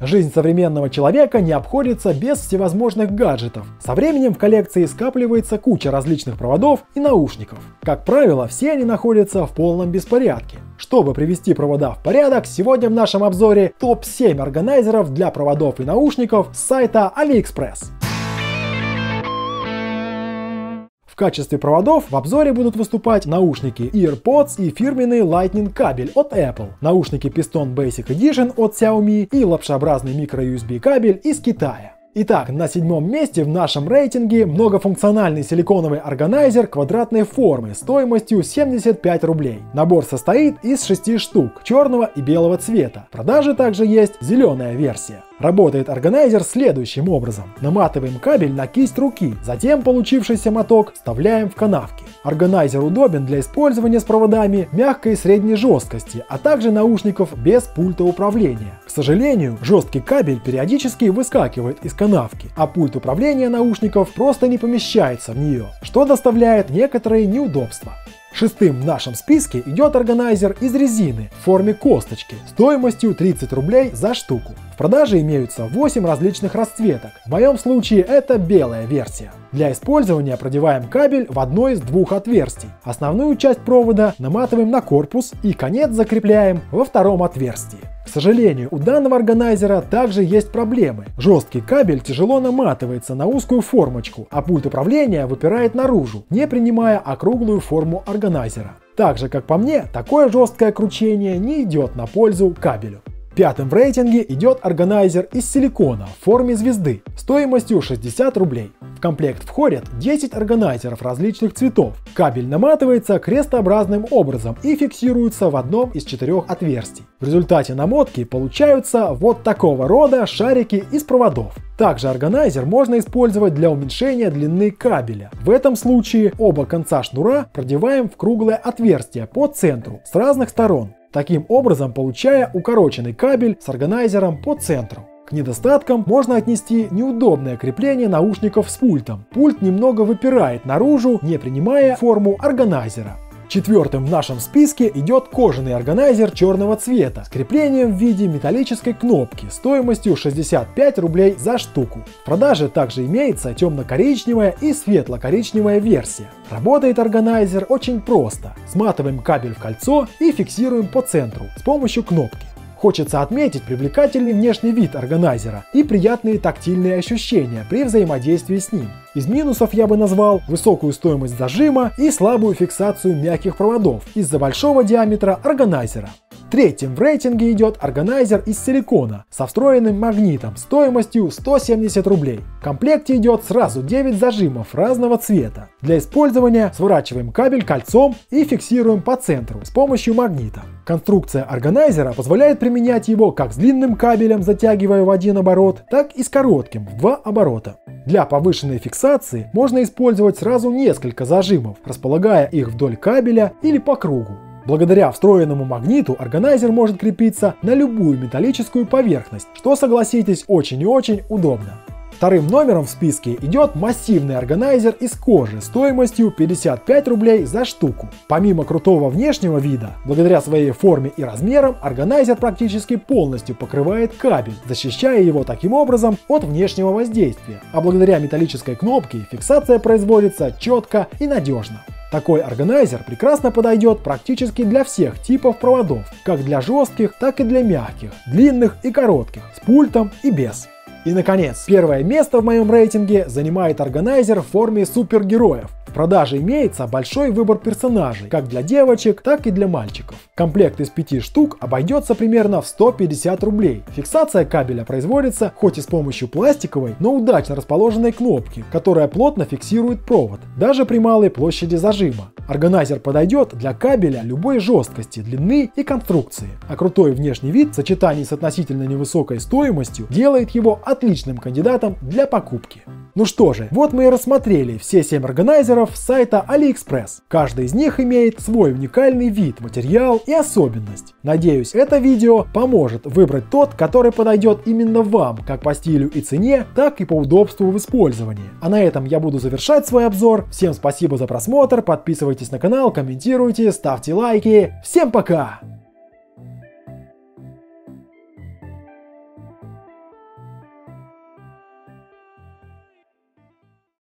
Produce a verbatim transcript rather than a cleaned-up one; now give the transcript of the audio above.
Жизнь современного человека не обходится без всевозможных гаджетов. Со временем в коллекции скапливается куча различных проводов и наушников. Как правило, все они находятся в полном беспорядке. Чтобы привести провода в порядок, сегодня в нашем обзоре топ семь органайзеров для проводов и наушников с сайта AliExpress. В качестве проводов в обзоре будут выступать наушники AirPods и фирменный Lightning кабель от Apple, наушники Piston Basic Edition от Xiaomi и лапшеобразный микро-ю эс би кабель из Китая. Итак, на седьмом месте в нашем рейтинге многофункциональный силиконовый органайзер квадратной формы стоимостью семьдесят пять рублей. Набор состоит из шести штук черного и белого цвета. В продаже также есть зеленая версия. Работает органайзер следующим образом. Наматываем кабель на кисть руки, затем получившийся моток вставляем в канавки. Органайзер удобен для использования с проводами мягкой и средней жесткости, а также наушников без пульта управления. К сожалению, жесткий кабель периодически выскакивает из канавки, а пульт управления наушников просто не помещается в нее, что доставляет некоторые неудобства. Шестым в нашем списке идет органайзер из резины в форме косточки стоимостью тридцать рублей за штуку. В продаже имеются восемь различных расцветок. В моем случае это белая версия. Для использования продеваем кабель в одно из двух отверстий. Основную часть провода наматываем на корпус и конец закрепляем во втором отверстии. К сожалению, у данного органайзера также есть проблемы. Жесткий кабель тяжело наматывается на узкую формочку, а пульт управления выпирает наружу, не принимая округлую форму органайзера. Так же, как по мне, такое жесткое кручение не идет на пользу кабелю. Пятым в рейтинге идет органайзер из силикона в форме звезды стоимостью шестьдесят рублей. В комплект входят десять органайзеров различных цветов. Кабель наматывается крестообразным образом и фиксируется в одном из четырех отверстий. В результате намотки получаются вот такого рода шарики из проводов. Также органайзер можно использовать для уменьшения длины кабеля. В этом случае оба конца шнура продеваем в круглое отверстие по центру с разных сторон, таким образом получая укороченный кабель с органайзером по центру. К недостаткам можно отнести неудобное крепление наушников с пультом. Пульт немного выпирает наружу, не принимая форму органайзера. Четвертым в нашем списке идет кожаный органайзер черного цвета с креплением в виде металлической кнопки стоимостью шестьдесят пять рублей за штуку. В продаже также имеется темно-коричневая и светло-коричневая версия. Работает органайзер очень просто. Сматываем кабель в кольцо и фиксируем по центру с помощью кнопки. Хочется отметить привлекательный внешний вид органайзера и приятные тактильные ощущения при взаимодействии с ним. Из минусов я бы назвал высокую стоимость зажима и слабую фиксацию мягких проводов из-за большого диаметра органайзера. Третьим в рейтинге идет органайзер из силикона со встроенным магнитом стоимостью сто семьдесят рублей. В комплекте идет сразу девять зажимов разного цвета. Для использования сворачиваем кабель кольцом и фиксируем по центру с помощью магнита. Конструкция органайзера позволяет применять его как с длинным кабелем, затягивая в один оборот, так и с коротким в два оборота. Для повышенной фиксации можно использовать сразу несколько зажимов, располагая их вдоль кабеля или по кругу. Благодаря встроенному магниту органайзер может крепиться на любую металлическую поверхность, что, согласитесь, очень и очень удобно. Вторым номером в списке идет массивный органайзер из кожи стоимостью пятьдесят пять рублей за штуку. Помимо крутого внешнего вида, благодаря своей форме и размерам, органайзер практически полностью покрывает кабель, защищая его таким образом от внешнего воздействия, а благодаря металлической кнопке фиксация производится четко и надежно. Такой органайзер прекрасно подойдет практически для всех типов проводов, как для жестких, так и для мягких, длинных и коротких, с пультом и без. И наконец, первое место в моем рейтинге занимает органайзер в форме супергероев. В продаже имеется большой выбор персонажей, как для девочек, так и для мальчиков. Комплект из пяти штук обойдется примерно в сто пятьдесят рублей. Фиксация кабеля производится хоть и с помощью пластиковой, но удачно расположенной кнопки, которая плотно фиксирует провод, даже при малой площади зажима. Органайзер подойдет для кабеля любой жесткости, длины и конструкции, а крутой внешний вид в сочетании с относительно невысокой стоимостью делает его отличным кандидатом для покупки. Ну что же, вот мы и рассмотрели все семь органайзеров с сайта AliExpress. Каждый из них имеет свой уникальный вид, материал и особенность. Надеюсь, это видео поможет выбрать тот, который подойдет именно вам, как по стилю и цене, так и по удобству в использовании. А на этом я буду завершать свой обзор. Всем спасибо за просмотр, подписывайтесь на канал, комментируйте, ставьте лайки. Всем пока!